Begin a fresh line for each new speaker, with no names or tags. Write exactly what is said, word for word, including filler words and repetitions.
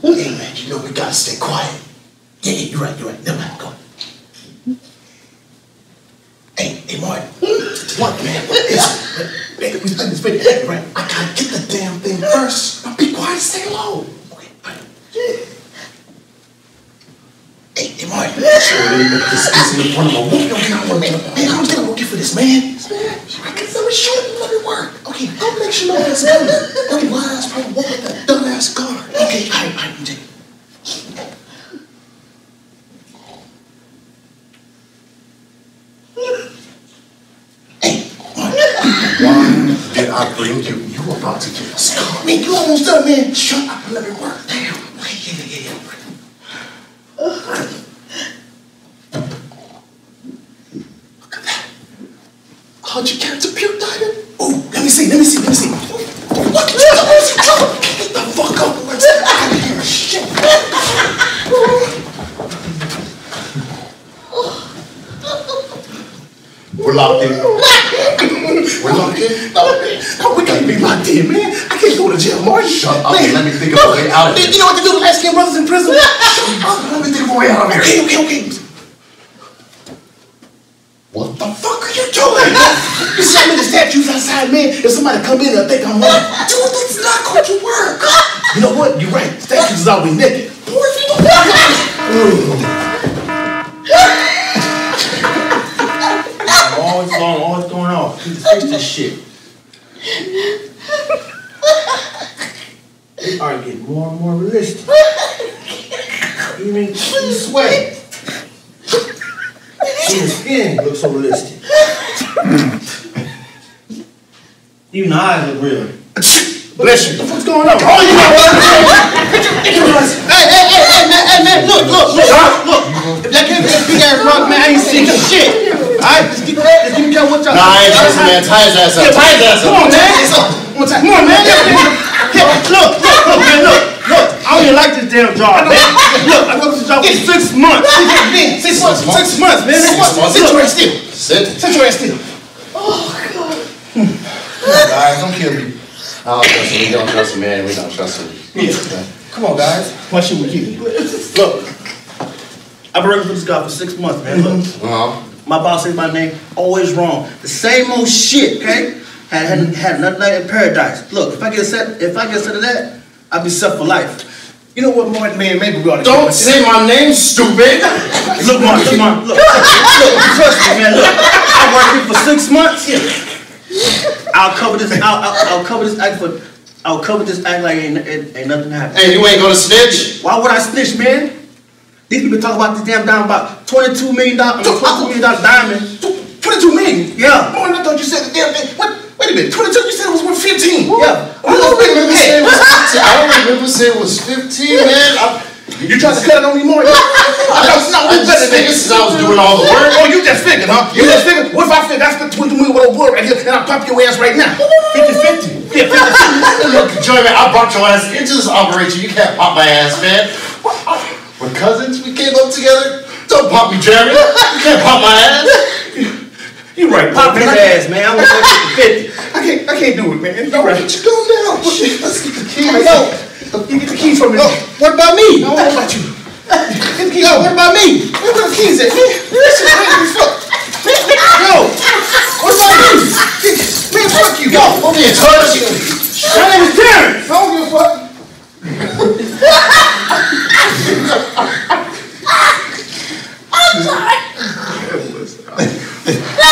Hey, man, you know we gotta stay quiet. Yeah, yeah, you're right, you're right. Never mind, go. Hey, hey, Martin. What, man? Listen, man, we spend this video, right? I gotta get the damn thing first. Now be quiet, stay low. Okay, right. Hey, hey, Martin. Sure, they make this easy in front of my woman. Okay, I wanna get, man, I'm gonna work for this, man. Man, I can let me show you, let me work. Okay, I'll make sure no one's coming. Okay, my ass probably walk with that dumbass guard. Okay, all right, all right, Jay.
Why did I bring you? You were about to get us.
Man, you almost done, man. Shut up and let me work. Damn. Okay, yeah, yeah, yeah, yeah. Look at that. How'd you carry the pure diamond? Oh, let me see, let me see, let me see. What? Get the fuck up. Let's get out of here. Shit.
We're locked in. We're locked in?
No, no, we can't be locked in, man. I can't go to jail, Martin.
Shut up
man.
and let me think of a way out of here.
You know what to do to last game brothers in prison? Shut up.
Let me think of a way out of here.
Okay, okay, okay.
What the
fuck are you doing? You see how many statues outside, man? If somebody come in and think I'm running, dude, that's not going to work. You know what? You're right. Statues is always naked. Boy, if you don't
Always on, always going off. Please fix this shit. They are getting more and more realistic. Even you sweat. Even the skin looks so realistic. Even the eyes look real.
Bless you.
What's going on?
Oh, you know what? Hey, hey, hey, hey, man, hey, man, look, look, look, look. If that kid is big ass rock, man, I ain't seen shit. Alright, let's get let's get count what y'all.
Nah, I ain't chasing, man. Tie his ass up.
Yeah, tie his ass up. Come on, man. One time. Come on, man. Look, look, look, man, look, look.
I don't even like this damn job, man. Look, I worked this job for six months.
Six months. Six months, man. Six months. Sit your ass still.
Sit.
Sit your ass still.
Oh, God.
Guys, don't kill me. I don't trust him. We don't trust him, man. We don't trust him.
Yeah. Come on, guys. Why should we keep you?
Look, I've been working for this guy for six months, man. Look.
Uh-huh.
My boss says my name, always wrong. The same old shit, okay? Had had, had another night in paradise. Look, if I get set, if I get set of that, I'll be set for life.
You know what, Martin, man? Maybe we ought to.
Don't say my name, stupid.
Look, Martin, come on, look, look, trust me, man. Look, I worked here for six months. I'll cover this. I'll, I'll, I'll cover this act for. I'll cover this act like ain't, ain't, ain't nothing happened.
Hey, you ain't gonna snitch?
Why would I snitch, man? These people talk about this damn diamond, about twenty-two million dollars, twenty-two million dollar diamond.
Twenty-two million?
Yeah.
Oh, I thought you said the damn thing. What? Wait a minute. Twenty-two? You said it was worth fifteen?
Yeah.
I don't remember saying it was fifteen. I don't remember saying it was fifteen, man. I,
you tried to cut it on me more? I
just,
no,
I just figured since I was doing all the work.
Oh, you just figured, huh? You just figured? What if I figured I spent twenty-two million with a boy right here and I pop your ass right now?
fifty fifty.
Yeah, fifty fifty.
Look, Joey, man, I brought your ass into this operation. You can't pop my ass, man. We're cousins. We came up together. Don't pop me, Jeremy. You can't pop my ass.
You right,
Pop his ass, man. I'm gonna fifty fifty.
I can't, I can't do it, man.
No, right. Get you go down. Let's get the keys.
I know. You get the keys from me.
No, what about me?
No, what about you? Get the keys.
Yo, what about me?
Where the keys at, man? This is crazy as fuck.
Yo, what about me?
Man, fuck you.
Yo,
Don't be a touch.
my name is Terrence.
I don't give a fuck.
I'm sorry.